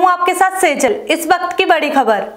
हूं आपके साथ सेजल। इस वक्त की बड़ी खबर।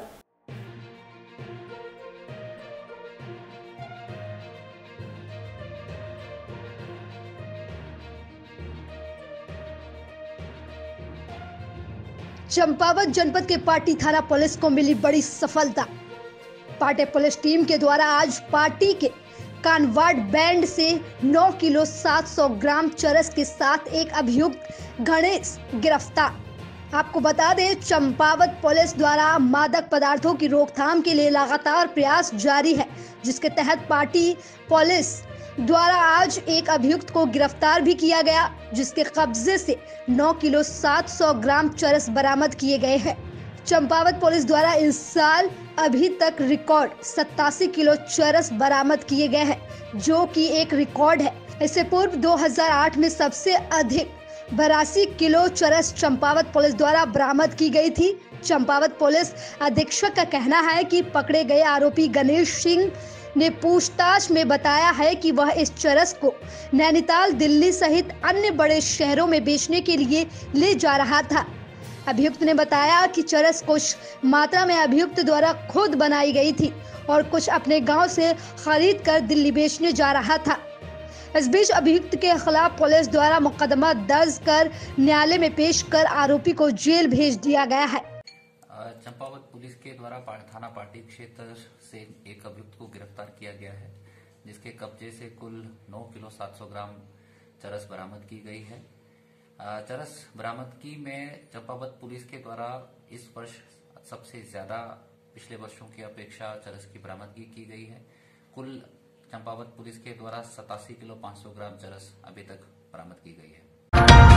चंपावत जनपद के पाटी थाना पुलिस को मिली बड़ी सफलता। पाटी पुलिस टीम के द्वारा आज पाटी के कानवाड़ बैंड से 9 किलो 700 ग्राम चरस के साथ एक अभियुक्त गणेश गिरफ्तार। आपको बता दें, चंपावत पुलिस द्वारा मादक पदार्थों की रोकथाम के लिए लगातार प्रयास जारी है, जिसके तहत पाटी पुलिस द्वारा आज एक अभियुक्त को गिरफ्तार भी किया गया, जिसके कब्जे से 9 किलो 700 ग्राम चरस बरामद किए गए हैं। चंपावत पुलिस द्वारा इस साल अभी तक रिकॉर्ड 87 किलो चरस बरामद किए गए हैं, जो कि एक रिकॉर्ड है। इससे पूर्व 2008 में सबसे अधिक 82 किलो चरस चंपावत पुलिस द्वारा बरामद की गई थी। चंपावत पुलिस अधीक्षक का कहना है कि पकड़े गए आरोपी गणेश सिंह ने पूछताछ में बताया है कि वह इस चरस को नैनीताल, दिल्ली सहित अन्य बड़े शहरों में बेचने के लिए ले जा रहा था। अभियुक्त ने बताया कि चरस कुछ मात्रा में अभियुक्त द्वारा खुद बनाई गई थी और कुछ अपने गांव से खरीद कर दिल्ली बेचने जा रहा था। इस बीच अभियुक्त के खिलाफ पुलिस द्वारा मुकदमा दर्ज कर न्यायालय में पेश कर आरोपी को जेल भेज दिया गया है। चंपावत पुलिस के द्वारा थाना पाटी क्षेत्र से एक अभियुक्त को गिरफ्तार किया गया है, जिसके कब्जे से कुल 9 किलो 700 ग्राम चरस बरामद की गई है। चरस बरामदगी में चंपावत पुलिस के द्वारा इस वर्ष सबसे ज्यादा पिछले वर्षों की अपेक्षा चरस की बरामदगी की गई है। कुल चंपावत पुलिस के द्वारा 87 किलो 500 ग्राम चरस अभी तक बरामद की गई है।